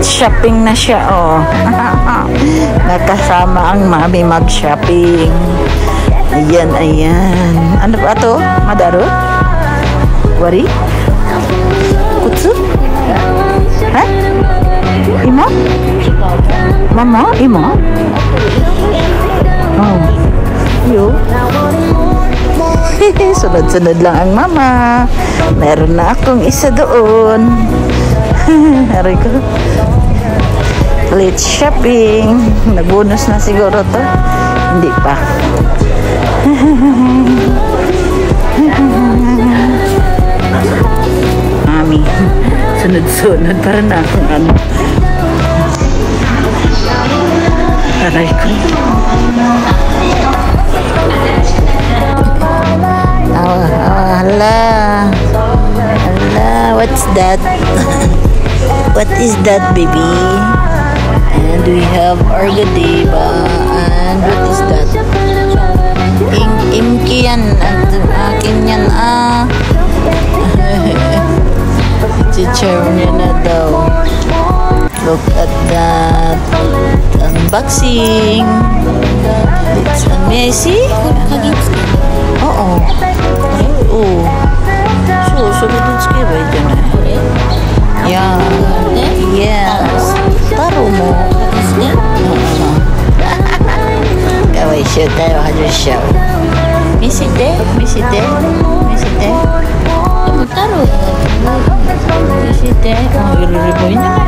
Let's shopping na siya, oh. Nakasama ang mami mag-shopping. Ayan, ayan. Ano ba to? Madaro? Wari? Kutsu? Ha? Imo? Mama? Imo? Oh. Yo. Sunod-sunod lang ang mama. Meron na akong isa doon. Hari ko. Let's shopping. Nagbonus na siguro to. Hindi pa. Mami, sunod-sunod para na akong ano. Aray ko. Hala. Hala, what's that? What is that, baby? And we have Argadeba. And what is that? Imki yan. Akin yan, ah. Chichaw niya na daw. Look at that. Unboxing. It's amazing. Oo. Oo. So, sulit-sulit ba ito na? Yeah. Yes. Taro mo. Kawai show tayo. Hajur show. Misite? Misite? Misite? Taro. Misite? Oh, iluriboy niya.